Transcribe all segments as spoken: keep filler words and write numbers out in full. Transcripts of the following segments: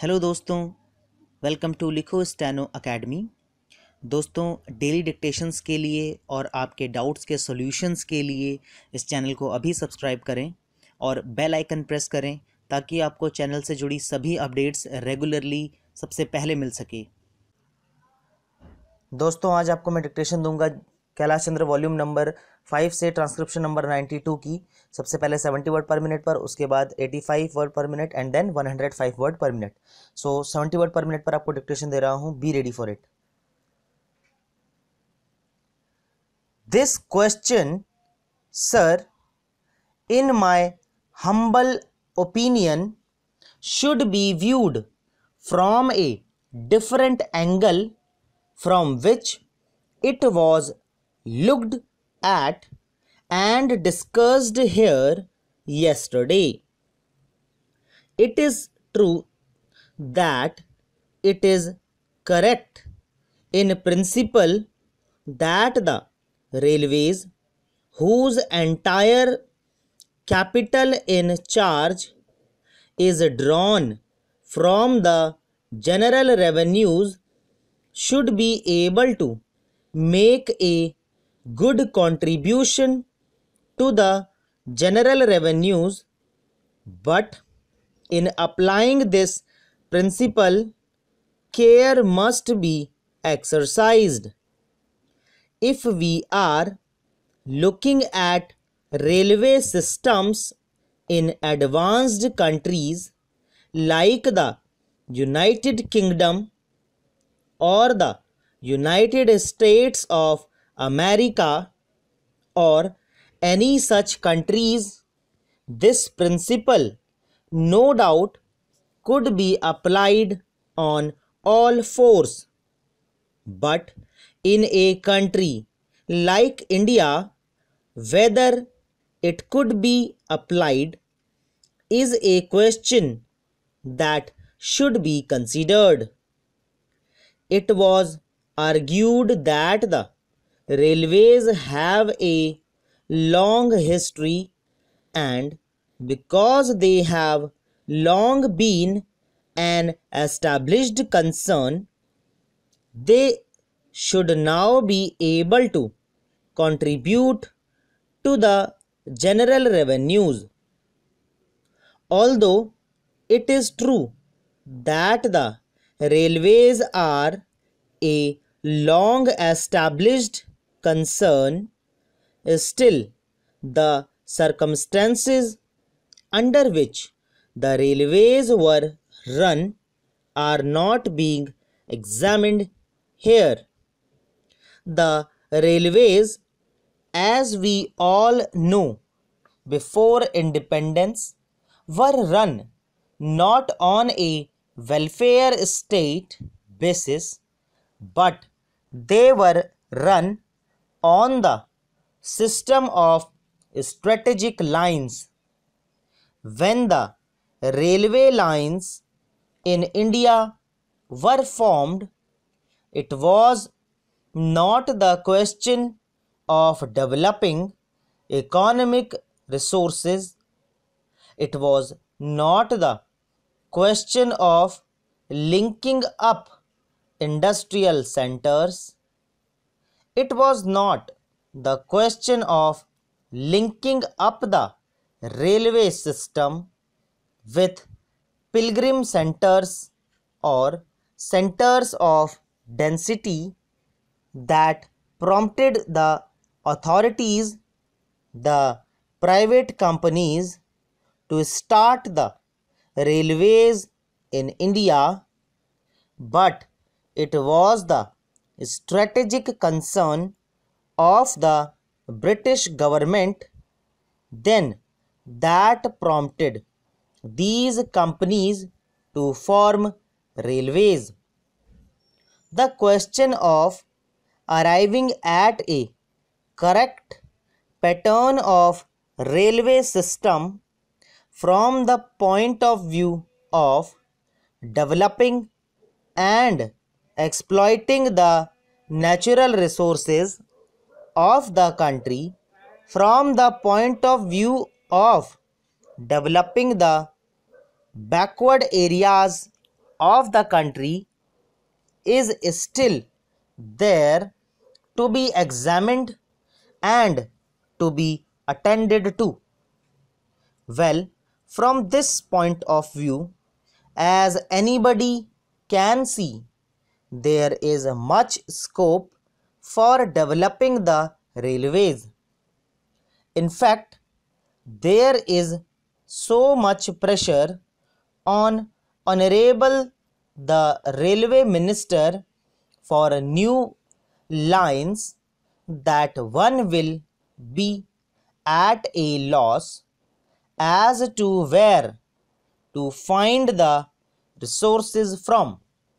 Hello दोस्तों, welcome to Likho steno academy. दोस्तों, daily dictations के लिए और आपके डाउट्स के सॉल्यूशंस के लिए इस चैनल को अभी सब्सक्राइब करें और बेल आइकन प्रेस करें ताकि आपको चैनल से जुड़ी सभी अपडेट्स रेगुलरली सबसे पहले मिल सके। दोस्तों, आज आपको मैं डिक्टेशन दूंगा Kailash Chandra volume number five से ट्रांसक्रिप्शन नंबर नाइन्टी टू की। सबसे पहले सेवेंटी वर्ड पर मिनट पर, उसके बाद eighty five word per minute and then one hundred five word per minute. So seventy word per minute पर आपको डिक्टेशन दे रहा हूं, be ready for it. This question sir, in my humble opinion, should be viewed from a different angle from which it was looked at and discussed here yesterday. It is true that it is correct in principle that the railways, whose entire capital in charge is drawn from the general revenues, should be able to make a good contribution to the general revenues, but in applying this principle, care must be exercised. If we are looking at railway systems in advanced countries like the United Kingdom or the United States of America or any such countries, this principle no doubt could be applied on all fours. But in a country like India, whether it could be applied is a question that should be considered. It was argued that the railways have a long history, and because they have long been an established concern, they should now be able to contribute to the general revenues. Although it is true that the railways are a long established concern, still the circumstances under which the railways were run are not being examined here. The railways, as we all know, before independence were run not on a welfare state basis, but they were run on the system of strategic lines. When the railway lines in India were formed, it was not the question of developing economic resources. It was not the question of linking up industrial centers. It was not the question of linking up the railway system with pilgrim centers or centers of density that prompted the authorities, the private companies, to start the railways in India, but it was the strategic concern of the British government then that prompted these companies to form railways. The question of arriving at a correct pattern of railway system from the point of view of developing and exploiting the natural resources of the country, from the point of view of developing the backward areas of the country is still there to be examined and to be attended to. Well, from this point of view, as anybody can see, there is much scope for developing the railways. In fact, there is so much pressure on Honorable the Railway Minister for new lines that one will be at a loss as to where to find the resources from.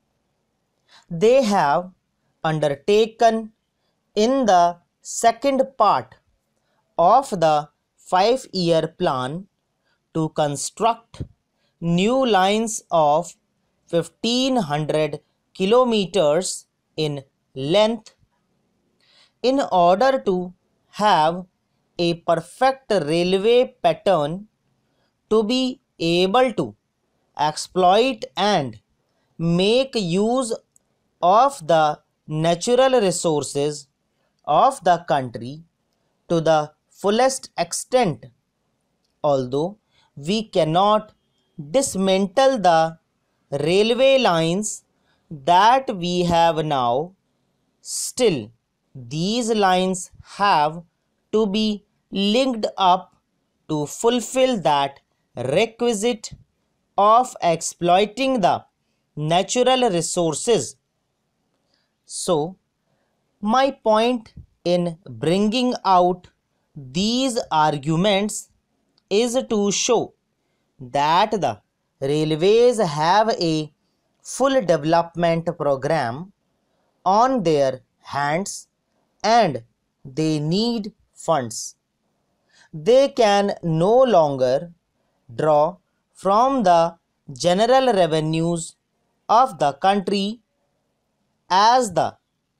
They have undertaken in the second part of the five-year plan to construct new lines of fifteen hundred kilometers in length in order to have a perfect railway pattern to be able to exploit and make use of the natural resources of the country to the fullest extent. Although we cannot dismantle the railway lines that we have now, still these lines have to be linked up to fulfill that requisite of exploiting the natural resources. So, my point in bringing out these arguments is to show that the railways have a full development program on their hands and they need funds. They can no longer draw from the general revenues of the country, as the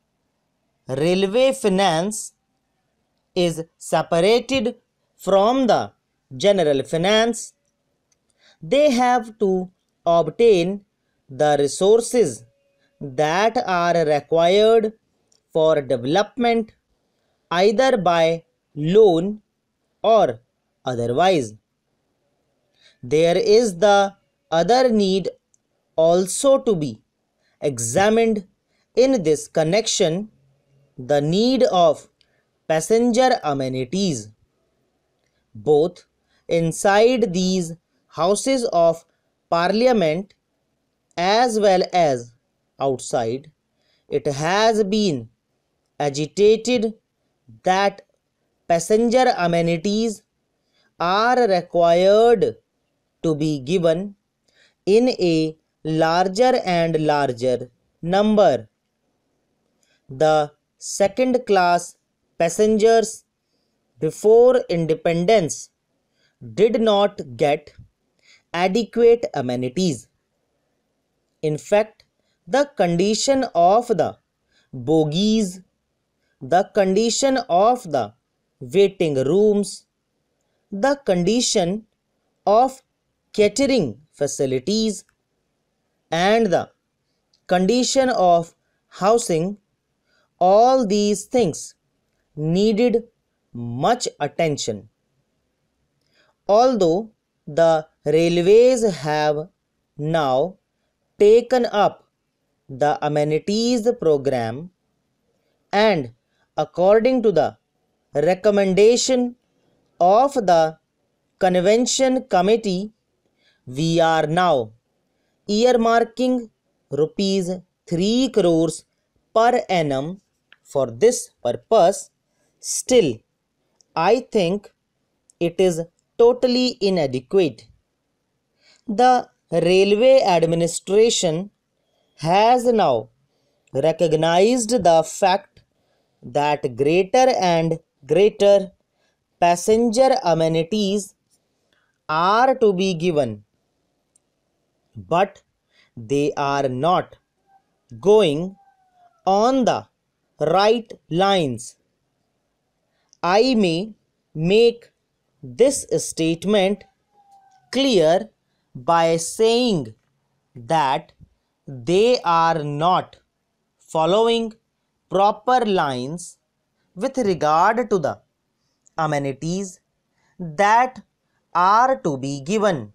railway finance is separated from the general finance. They have to obtain the resources that are required for development either by loan or otherwise. There is the other need also to be examined in this connection, the need of passenger amenities. Both inside these houses of parliament as well as outside, it has been agitated that passenger amenities are required to be given in a larger and larger number. The second class passengers before independence did not get adequate amenities. In fact, the condition of the bogies, the condition of the waiting rooms, the condition of catering facilities, and the condition of housing, all these things needed much attention. Although the railways have now taken up the amenities program, and according to the recommendation of the convention committee, we are now earmarking rupees three crores per annum for this purpose. Still, I think it is totally inadequate. The railway administration has now recognized the fact that greater and greater passenger amenities are to be given, but they are not going on the right lines. I may make this statement clear by saying that they are not following proper lines with regard to the amenities that are to be given.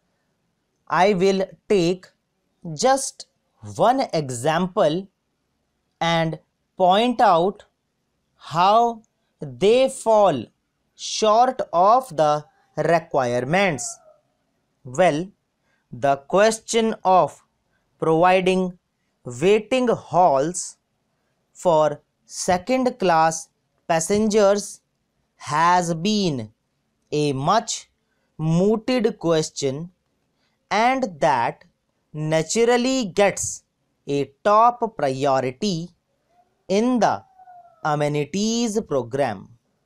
I will take just one example and point out how they fall short of the requirements. Well, the question of providing waiting halls for second class passengers has been a much mooted question, and that naturally gets a top priority in the amenities program.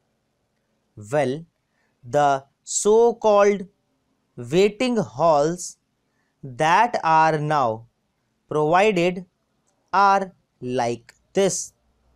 Well, the so-called waiting halls that are now provided are like this.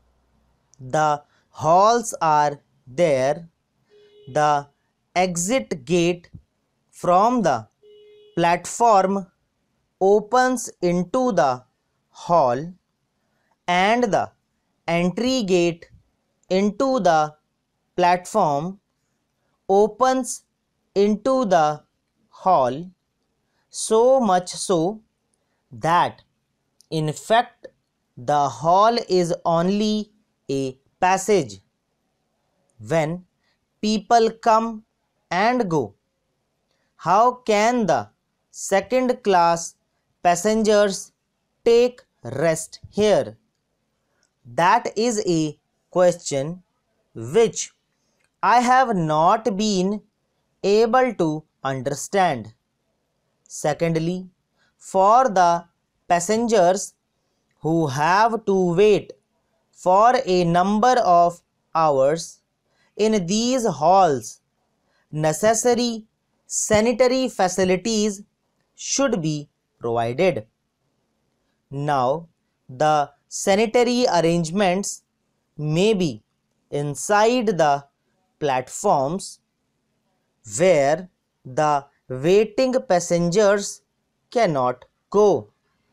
The halls are there. The exit gate from the platform opens into the hall, and the entry gate into the platform opens into the hall, so much so that in fact the hall is only a passage. When people come and go, how can the second class passengers take rest here? That is a question which I have not been able to understand. Secondly, for the passengers who have to wait for a number of hours in these halls, necessary sanitary facilities should be provided. Now, the sanitary arrangements may be inside the platforms where the waiting passengers cannot go,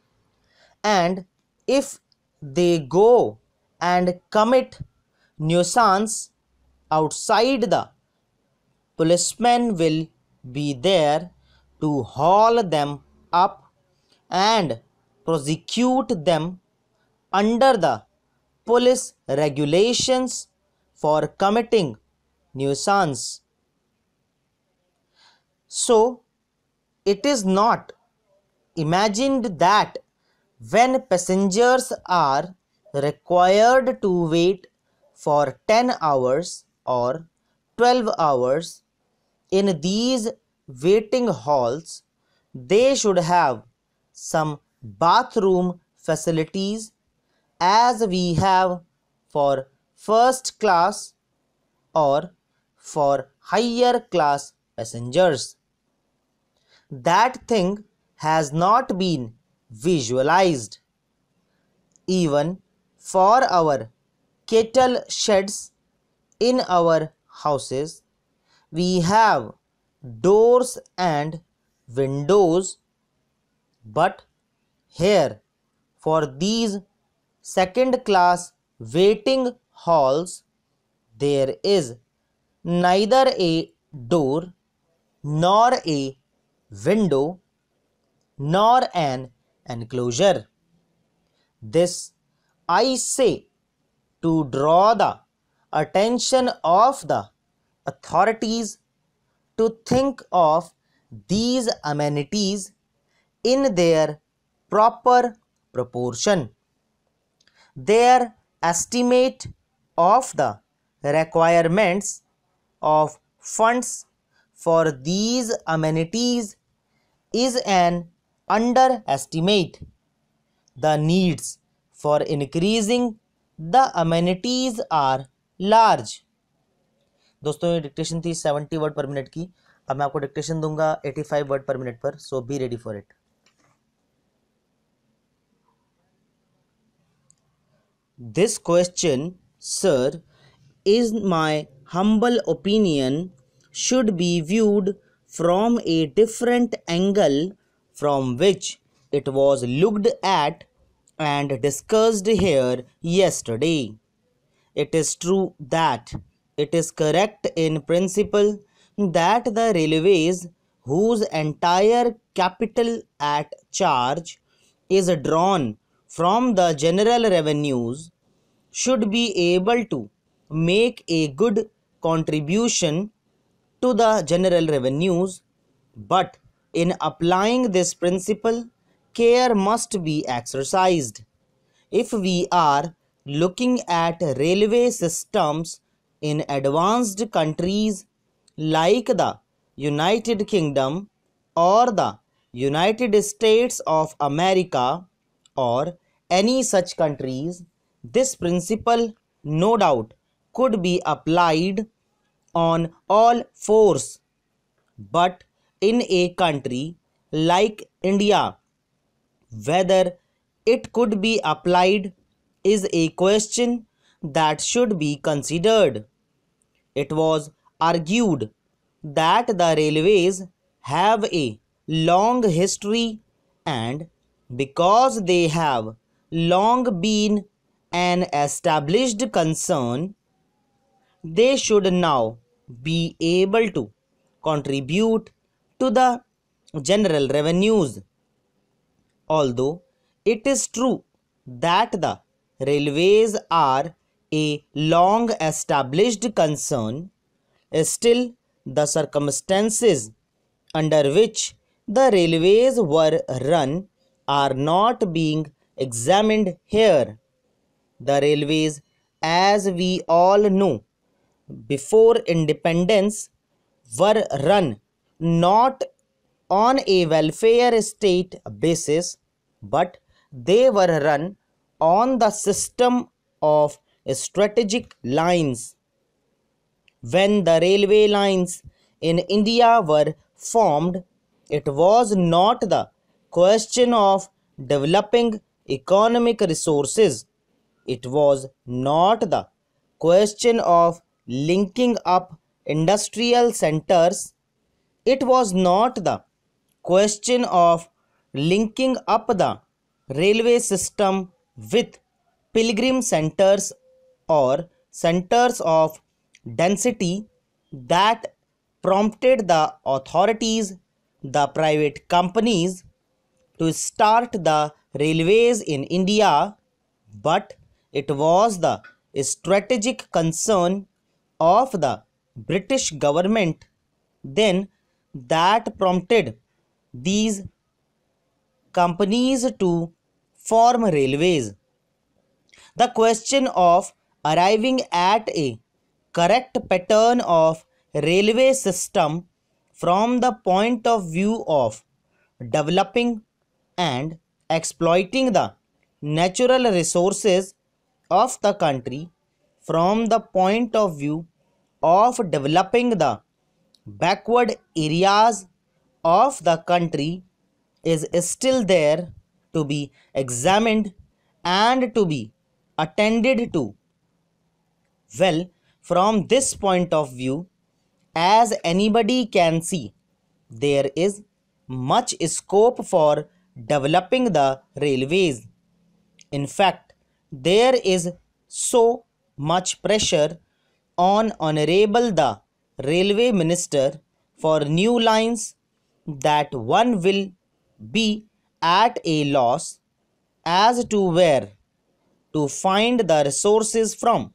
and if they go and commit nuisance outside, the policemen will be there to haul them up and prosecute them under the police regulations for committing nuisance. So, it is not imagined that when passengers are required to wait for ten hours or twelve hours in these waiting halls, they should have some bathroom facilities as we have for first class or for higher class passengers. That thing has not been visualized. Even for our cattle sheds in our houses, we have doors and windows, but here for these second class waiting halls there is neither a door nor a window nor an enclosure. This I say to draw the attention of the authorities to think of these amenities in their proper proportion. Their estimate of the requirements of funds for these amenities is an underestimate. The needs for increasing the amenities are large. दोस्तों ये dictation थी seventy word per minute की. अब मैं आपको dictation दूंगा eighty five word per minute पर, so be ready for it. This question, sir, is my humble opinion, should be viewed from a different angle from which it was looked at and discussed here yesterday. It is true that it is correct in principle that the railways, whose entire capital at charge is drawn from the general revenues, should be able to make a good contribution to the general revenues, but in applying this principle, care must be exercised. If we are looking at railway systems in advanced countries like the United Kingdom or the United States of America or any such countries, this principle no doubt could be applied on all fours. But in a country like India, whether it could be applied is a question that should be considered. It was argued that the railways have a long history, and because they have long been an established concern, they should now be able to contribute to the general revenues. Although it is true that the railways are a long established concern, still the circumstances under which the railways were run are not being examined here. The railways, as we all know, before independence were run not on a welfare state basis, but they were run on the system of strategic lines. When the railway lines in India were formed, it was not the question of developing economic resources. It was not the question of linking up industrial centers. It was not the question of linking up the railway system with pilgrim centers or centers of density that prompted the authorities, the private companies, to start the railways in India, but it was the strategic concern of the British government then that prompted these companies to form railways. The question of arriving at a correct pattern of railway system from the point of view of developing and exploiting the natural resources of the country from the point of view of developing the backward areas of the country is still there to be examined and to be attended to. Well, from this point of view, as anybody can see, there is much scope for developing the railways. In fact, there is so much pressure on Honorable the Railway Minister for new lines that one will be at a loss as to where to find the resources from.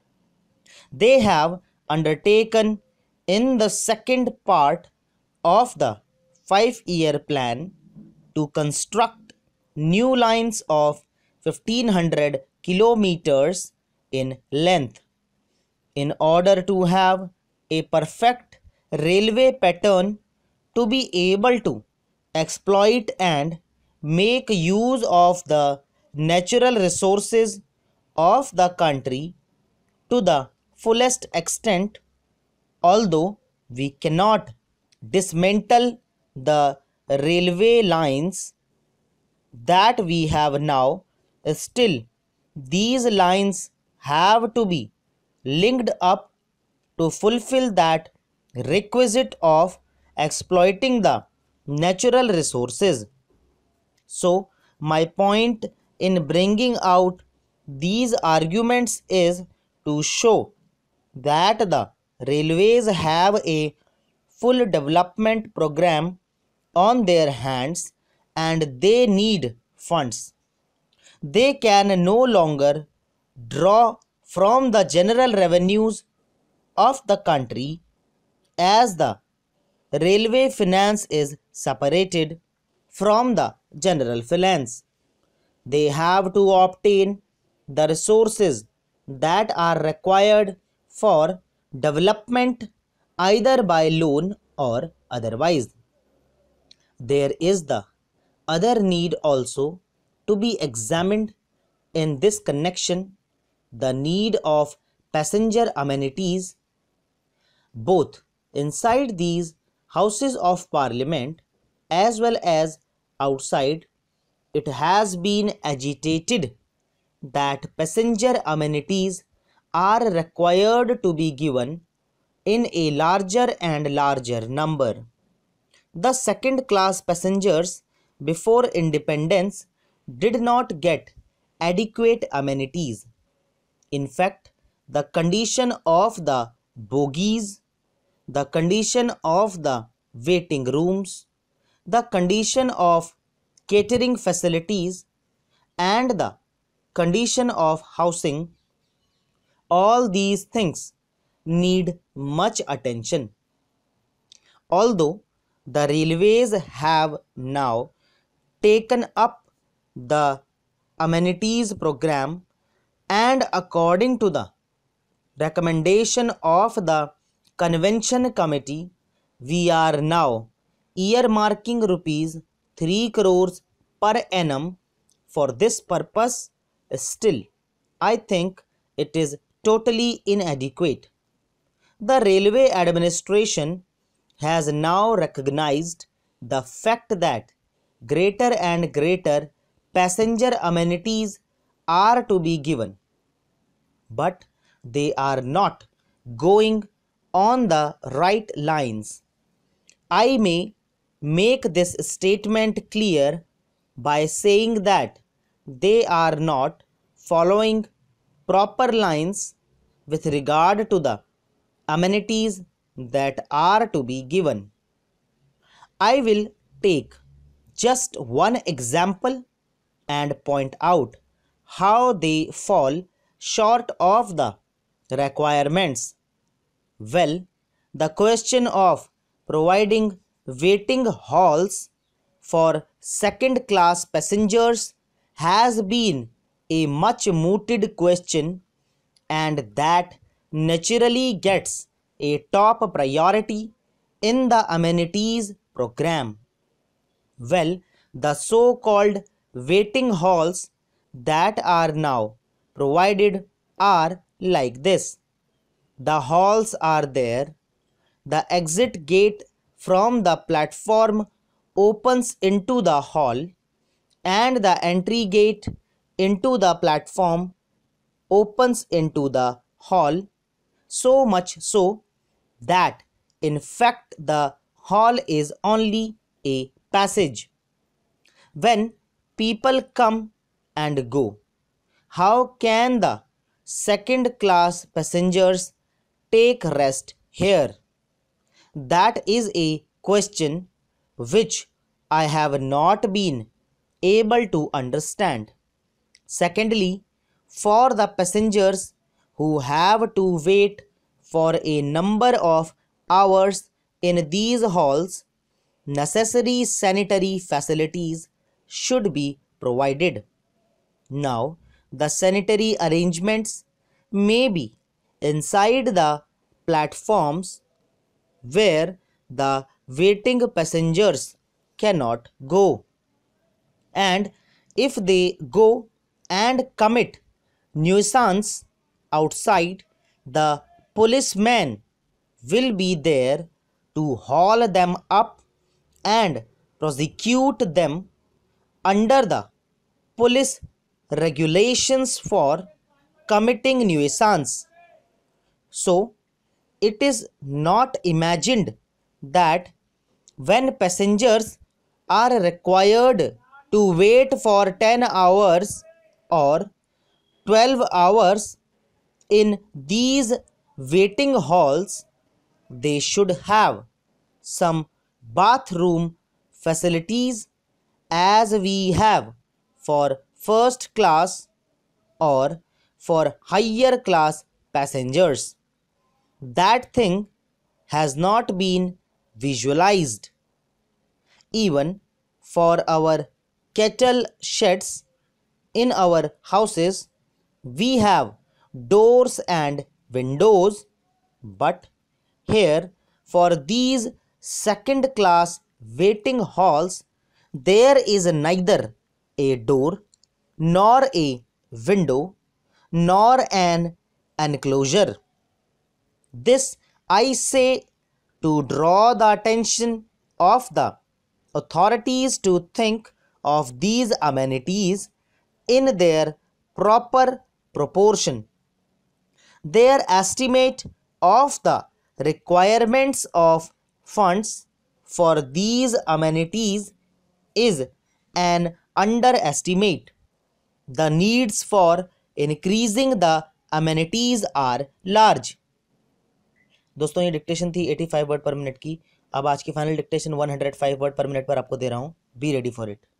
They have undertaken in the second part of the five-year plan to construct new lines of fifteen hundred kilometers in length. In order to have a perfect railway pattern to be able to exploit and make use of the natural resources of the country to the fullest extent, although we cannot dismantle the railway lines that we have now, still these lines have to be linked up to fulfill that requisite of exploiting the natural resources. So my point in bringing out these arguments is to show that the railways have a full development program on their hands and they need funds. They can no longer draw from the general revenues of the country, as the railway finance is separated from the general finance. They have to obtain the resources that are required for development either by loan or otherwise. There is the other need also to be examined in this connection, the need of passenger amenities, both inside these houses of parliament as well as outside. It has been agitated that passenger amenities are required to be given in a larger and larger number. The second class passengers before independence did not get adequate amenities. In fact, the condition of the bogies, the condition of the waiting rooms, the condition of catering facilities, and the condition of housing, all these things need much attention. Although the railways have now taken up the amenities program, and according to the recommendation of the convention committee, we are now earmarking rupees three crores per annum for this purpose. Still, I think it is totally inadequate. The railway administration has now recognized the fact that greater and greater passenger amenities are to be given, but they are not going on the right lines. I may make this statement clear by saying that they are not following proper lines with regard to the amenities that are to be given. I will take just one example and point out how they fall short of the requirements. Well, the question of providing waiting halls for second class passengers has been a much mooted question, and that naturally gets a top priority in the amenities program. Well, the so-called waiting halls that are now provided are like this. The halls are there. The exit gate from the platform opens into the hall, and the entry gate into the platform opens into the hall, so much so that in fact the hall is only a passage. When people come and go, how can the second class passengers take rest here? That is a question which I have not been able to understand. Secondly, for the passengers who have to wait for a number of hours in these halls, necessary sanitary facilities should be provided. Now, the sanitary arrangements may be inside the platforms where the waiting passengers cannot go. And if they go and commit nuisance outside, the policeman will be there to haul them up and prosecute them under the police regulations for committing nuisance. So, it is not imagined that when passengers are required to wait for ten hours or twelve hours in these waiting halls, they should have some bathroom facilities as we have for first class or for higher class passengers. That thing has not been visualized. Even for our cattle sheds in our houses, we have doors and windows, but here for these second class waiting halls, there is neither a door nor a window nor an enclosure. This I say to draw the attention of the authorities to think of these amenities in their proper proportion. Their estimate of the requirements of funds for these amenities is an underestimate. The needs for increasing the amenities are large. दोस्तों ये dictation थी पचासी word per minute की. अब आज की final dictation एक सौ पाँच वर्ड पर मिनट पर आपको दे रहा हूं. Be ready for it.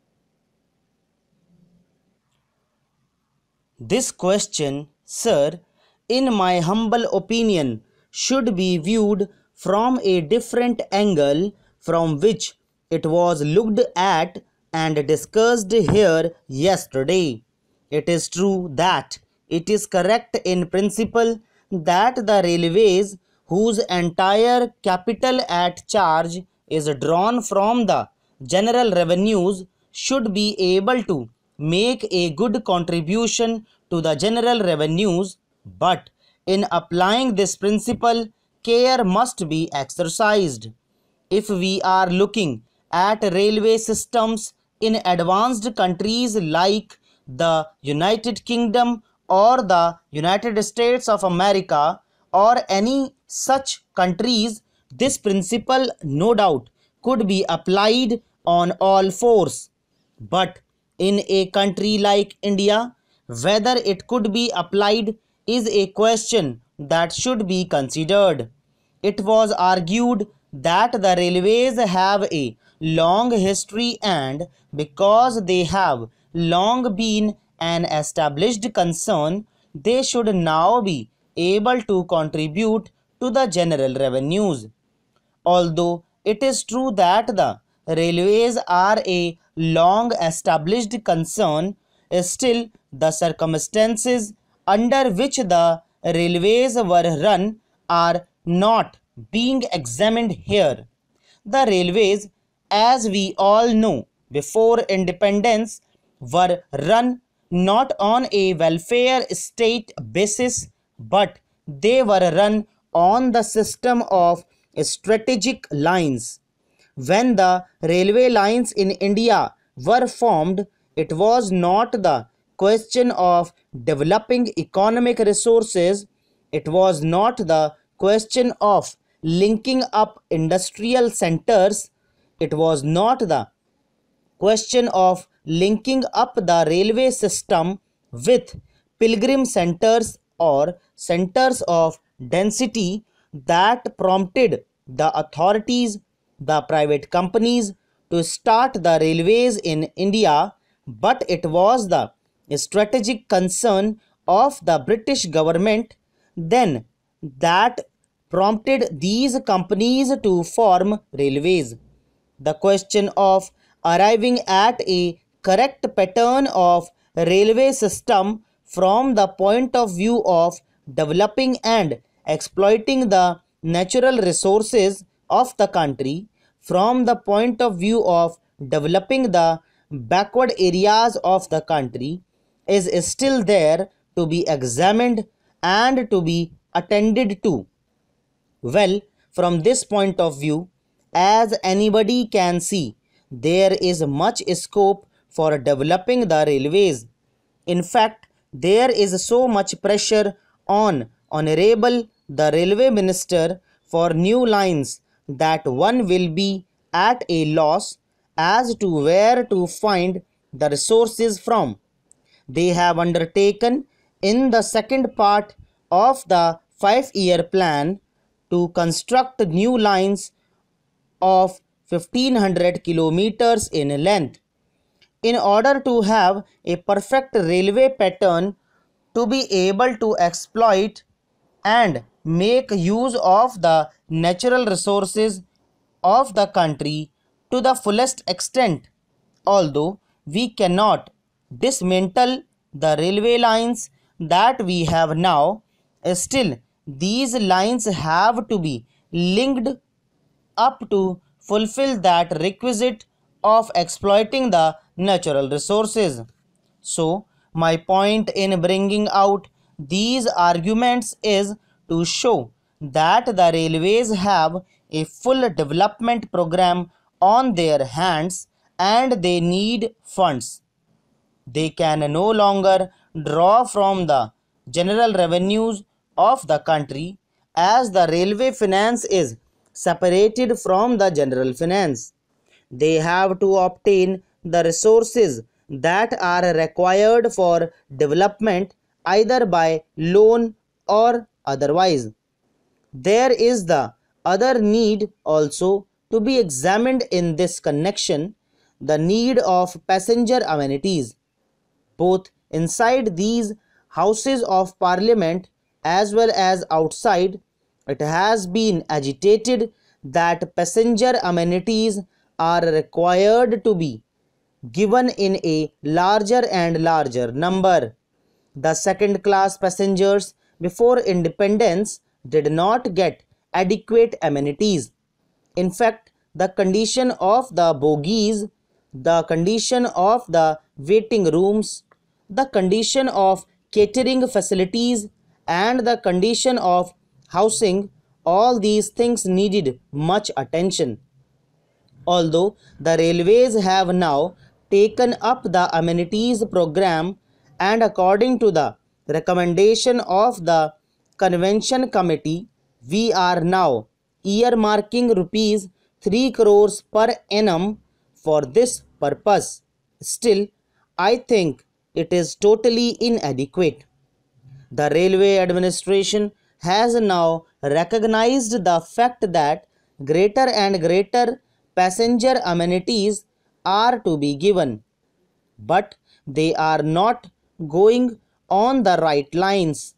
This question, sir, in my humble opinion, should be viewed from a different angle from which it was looked at and discussed here yesterday. It is true that it is correct in principle that the railways, whose entire capital at charge is drawn from the general revenues, should be able to make a good contribution to the general revenues, but in applying this principle, care must be exercised. If we are looking at railway systems in advanced countries like the United Kingdom or the United States of America or any such countries, this principle no doubt could be applied on all fours. But in a country like India, whether it could be applied is a question that should be considered. It was argued that the railways have a long history, and because they have long been an established concern, they should now be able to contribute to the general revenues. Although it is true that the railways are a long established concern, still the circumstances under which the railways were run are not being examined here. The railways, as we all know, before independence were run not on a welfare state basis, but they were run on the system of strategic lines. When the railway lines in India were formed, it was not the question of developing economic resources, it was not the question of linking up industrial centers, it was not the question of linking up the railway system with pilgrim centers or centers of density that prompted the authorities, the private companies, to start the railways in India, but it was the strategic concern of the British government then that prompted these companies to form railways. The question of arriving at a correct pattern of railway system from the point of view of developing and exploiting the natural resources of the country, from the point of view of developing the backward areas of the country, is still there to be examined and to be attended to. Well, from this point of view, as anybody can see, there is much scope for developing the railways. In fact, there is so much pressure on Honorable the Railway Minister for new lines that one will be at a loss as to where to find the resources from. They have undertaken in the second part of the five-year plan to construct new lines of fifteen hundred kilometers in length. In order to have a perfect railway pattern to be able to exploit and make use of the natural resources of the country to the fullest extent. Although we cannot dismantle the railway lines that we have now, still these lines have to be linked up to fulfill that requisite of exploiting the natural resources. So, my point in bringing out these arguments is to show that the railways have a full development program on their hands and they need funds. They can no longer draw from the general revenues of the country, as the railway finance is separated from the general finance. They have to obtain the resources that are required for development either by loan or otherwise. There is the other need also to be examined in this connection, the need of passenger amenities. Both inside these houses of parliament as well as outside, it has been agitated that passenger amenities are required to be given in a larger and larger number. The second class passengers before independence did not get adequate amenities. In fact, the condition of the bogies, the condition of the waiting rooms, the condition of catering facilities, and the condition of housing, all these things needed much attention. Although the railways have now taken up the amenities program, and according to the recommendation of the convention committee, we are now earmarking rupees three crores per annum for this purpose. Still, I think it is totally inadequate. The railway administration has now recognized the fact that greater and greater passenger amenities are to be given, but they are not going on the right lines.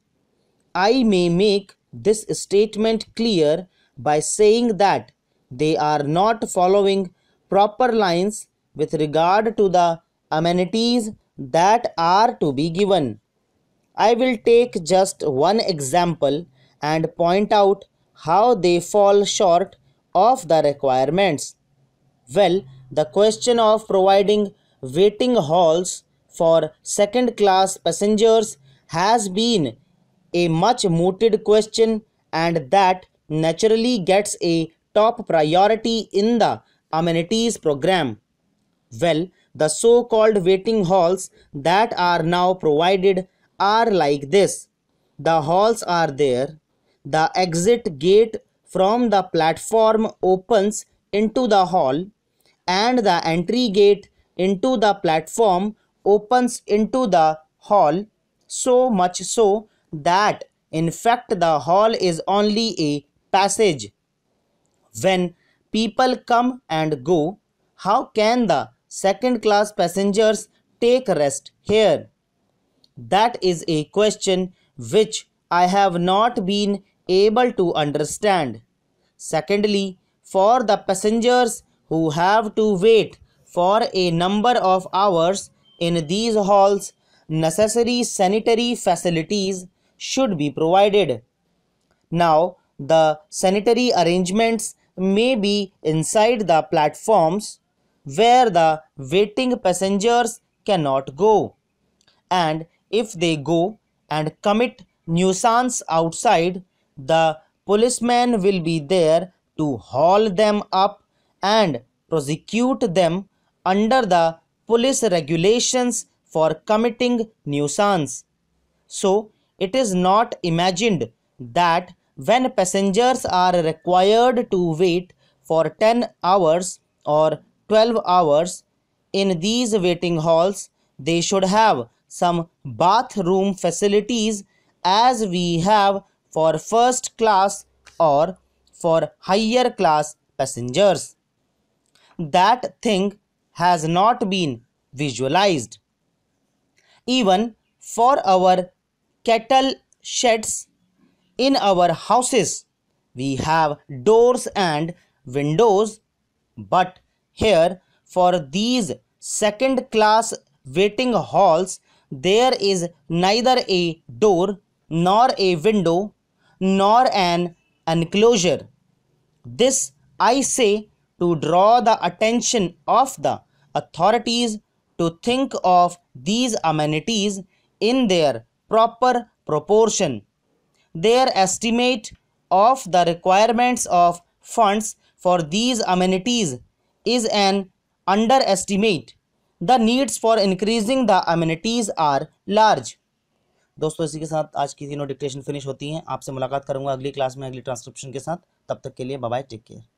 I may make this statement clear by saying that they are not following proper lines with regard to the amenities that are to be given. I will take just one example and point out how they fall short of the requirements. Well, the question of providing waiting halls for second class passengers has been a much mooted question, and that naturally gets a top priority in the amenities program. Well, the so-called waiting halls that are now provided are like this. The halls are there. The exit gate from the platform opens into the hall, and the entry gate into the platform opens into the hall, so much so that in fact the hall is only a passage. When people come and go, how can the second class passengers take rest here? That is a question which I have not been able to understand. Secondly, for the passengers who have to wait for a number of hours in these halls, necessary sanitary facilities should be provided. Now, the sanitary arrangements may be inside the platforms where the waiting passengers cannot go, and if they go and commit nuisance outside, the policeman will be there to haul them up and prosecute them under the police regulations for committing nuisance. So, it is not imagined that when passengers are required to wait for ten hours or twelve hours in these waiting halls. They should have some bathroom facilities as we have for first class or for higher class passengers. That thing has not been visualized. Even for our cattle sheds in our houses, we have doors and windows, but here for these second class waiting halls, there is neither a door nor a window nor an enclosure. This I say to draw the attention of the authorities to think of these amenities in their proper proportion. Their estimate of the requirements of funds for these amenities is an underestimate. The needs for increasing the amenities are large. दोस्तों इसी के साथ आज की तीनों dictation finish होती हैं। आपसे मुलाकात करूंगा अगली क्लास में अगली ट्रांसक्रिप्शन के साथ। तब तक के लिए बाय बाय, टेक केयर।